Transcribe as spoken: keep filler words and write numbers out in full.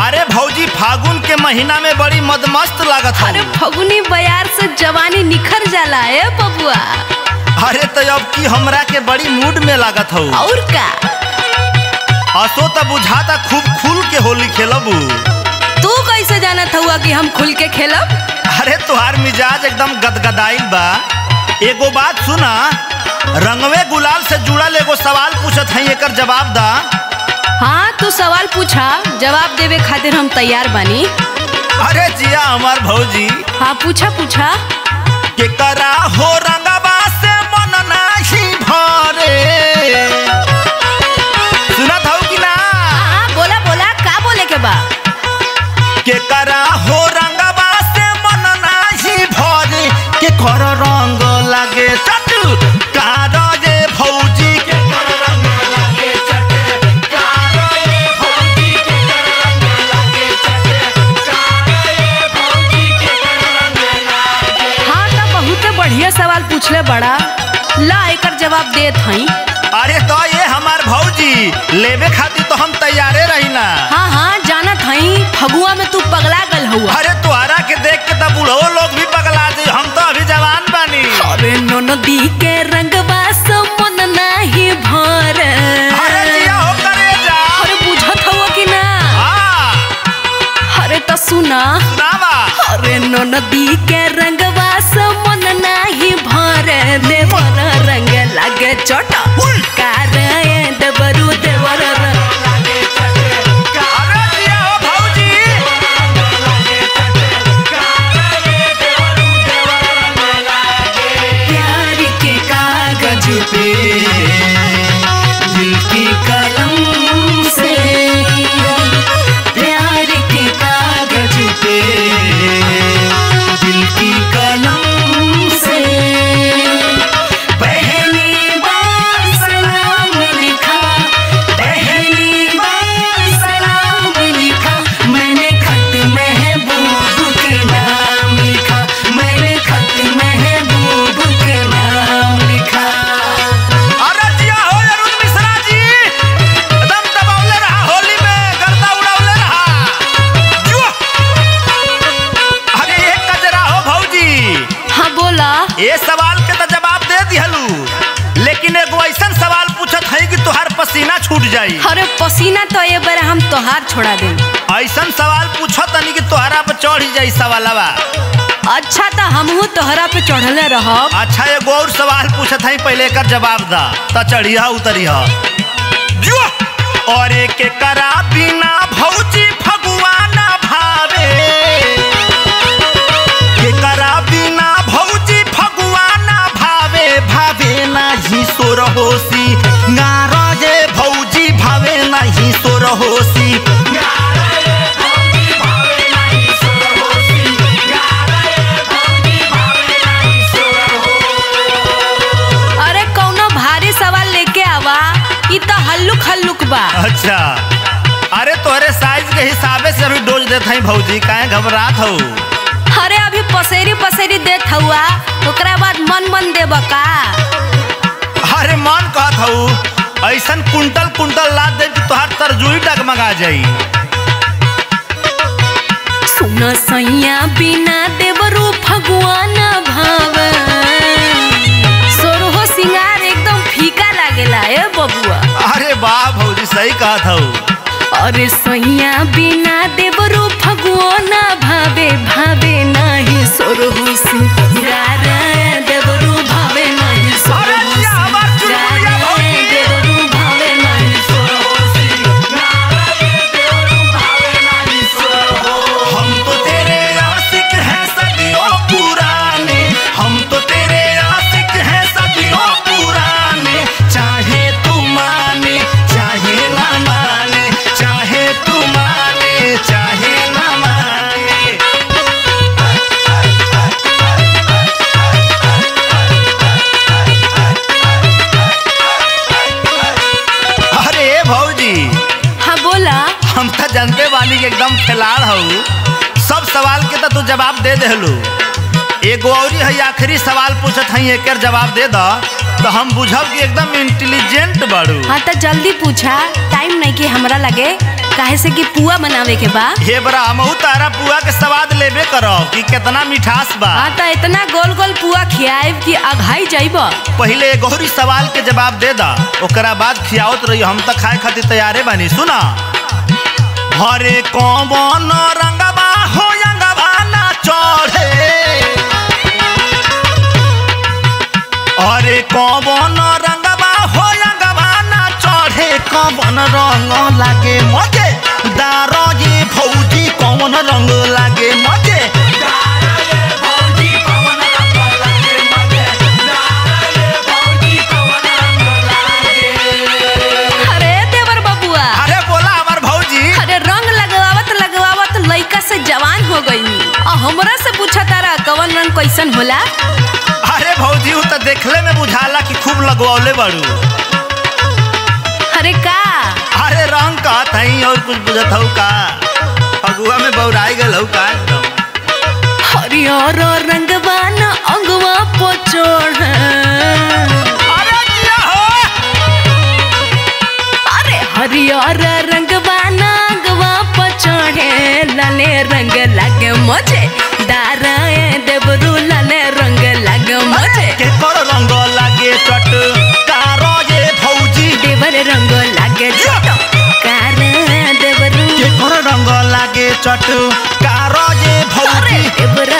अरे भौजी फागुन के महीना में बड़ी मदमस्त लागत है। अरे फगुनी बयार से जवानी निखर जाला है बबुआ। अरे तो अब की हमरा के बड़ी मूड में लागत हो। और का असो तो बुझाता खूब खुल के होली खेलबू। तू कैसे जानत हुआ कि हम खुल के खेलब? अरे तुहार मिजाज एकदम गदगदाइल बा। एगो बात सुना, रंगवे गुलाल से जुड़ल एगो सवाल पूछत है, एकर जवाब दा। हाँ तू सवाल पूछा, जवाब देवे खातिर हम तैयार बानी। अरे जिया हमार भौजी। हाँ पूछा पूछा। के करा हो रंगवा से मन नाही भरे। सुनत हो कि ना? हाँ बोला बोला, का बोले के बा? के करा हो रंगवा से मन नाही भरे। के कर रंग लागे चट कारो ये भौजी। के कर रंग लागे चट कारो ये भौजी। के कर रंग लागे चट कारो ये भौजी। के कर रंग लागे। हाँ तो बहुत बढ़िया सवाल पूछले बड़ा, ला एकर जवाब देत हई। अरे तो ये हमार भौजी लेवे खातिर तो हम तैयारे रही ना। हाँ हाँ जानत हई, फगुआ में तू पगला गल हुआ। अरे तुहरा के देख के तब बूढ़ो लोग भी पगला दे, हम तो अभी जवान बानी। अरे नदी के रंगवा से मन नाही भरे। अरे जिया हो करे जा। अरे बुझत हुआ कि ना? हाँ अरे तो सुना सुनावा। अरे नदी के रंगवा से मन नाही भरे। देवर रंग लागे चोटा कारे देवरू देवर रंग लागे चट। अरे जिया हो भौजी। लागे चट कारे देवरू देवर रंग लागे। प्यार के कागज पे दिल की कलम से। प्यार के कागज पे दिल की कलम से। पहली बार सलाम लिखा, पहली बार सलाम लिखा। मैंने खत महबूब के नाम लिखा। मैंने खत महबूब के नाम लिखा। अरे जिया हो अरुण मिश्रा जी, एकदम दबावले रहा, होली में गर्दा उड़ावले रहा। जुआ। अरे एक कजरा हो भौजी। हाँ बोला। ये सवाल के तो जवाब दे दिहलू, लेकिन एगो ऐसा सवाल पूछत है कि तुहार पसीना छूट जाई। अरे पसीना तो ये बार हम तोहार छोड़ा दे। ऐसा सवाल पूछत नहीं कि तुहरा पे चढ़ ही जाई सवालवा। अच्छा तो हमहू तोहरा पे चढ़ले रहब। अच्छा एगो और सवाल पूछत है, पहले एकर जवाब दा त चढ़िया उतरिया। जुआ। और एक करा बिना भौजी फगुआ ना भावे। के करा बिना भौजी फगुआ ना भावे। भावे नाही सोर होसी नारा ये भौजी। भावे नाही सोर होसी। अरे कौनो भारी सवाल लेके आवा, ई तो हल्लुक हल्लुक बा। अच्छा अरे तोहरे साइज के हिसाबे से अभी डोज देत हई भौजी, काहे घबरात हो? अरे अभी पसेरी पसेरी देत हुआ, ओकरा बाद मन मन देब का? अरे मन कहत हूँ ऐसन कुंटल कुंटल लाद दे कि तोहार तरजुई डगमगा जाई। सुन सैया बिना देवरू फगुआ ना भावे। सोरहो सिंगार एकदम फीका लागेला ए बबुआ। अरे वाह भौजी सही कहत हूँ। अरे सैया बिना देवरू फगुआ ना भावे। भावे नाही सोरहो सिंगार। देवरू भावे नाही अरे सोरहो जिया हमार चुलबुलिया भौजी। देवरू भावे नाही सोरहो हम तो तेरे आशिक हैं सदियों पुराने। हम तो तेरे आशिक हैं सदियों पुराने। चाहे तू माने चाहे ना माने। चाहे तू माने चाहे ना माने। अरे भौजी हाँ बोला। हम तो जानते वाली के एकदम खिलाड़ हूँ, सब सवाल के तो तू जवाब दे देलू। एगो और है आखिरी सवाल पूछत हई, एकर जवाब दे दा तो हम बुझब कि एकदम इंटेलिजेंट बाड़ू। हाँ तो जल्दी पूछा, टाइम नहीं कि हमरा लगे। काहे से कि पुआ बनावे के बा। हे बरा हमहू तारा पुआ के स्वाद लेबे करो कि कितना मिठास बा। हाँ तो इतना गोल गोल पुआ खियाएब कि अघाई जाइब। पहले गौरी सवाल के जवाब दे दा, ओकरा बाद खियावत रही। हम तो खाए खातिर तैयारे बानी। सुना, हरे कौन रंगबा हो रंगबा ना चढ़े, अरे कौन रंगबा हो रंगबा ना चढ़े, कौन रंग लागे मजे दारो ये भौजी, कौन रंग लागे मजे। अरे देवर बबुआ, अरे बोला हमार भौजी। अरे रंग लगवावत लगवावत लइका से जवान हो गई और हमरा से पूछा तारा कवन रंग कैसन होला। अरे भौजी उ तो देखले में बुझाला कि खूब लगवावले बाड़ू। अरे का? अरे रंग कहत हई और कुछ बुझत हऊ का? फगुआ में बौराई गल हऊ का एकदम। हरियर रंगवा न अंगवा पोचोड़, अरे जिया हो। अरे हरियर रंगवा न अंगवा पोचोड़े, लाले रंग लागे मजे दारा देवरू, लाले रंग लागे मजे। के कर रंग लागे चट कारो ये भौजी, देवर रंग लागे चट कार देवरू, के कर रंग लागे चट कारो ये अरे भौजी। देवर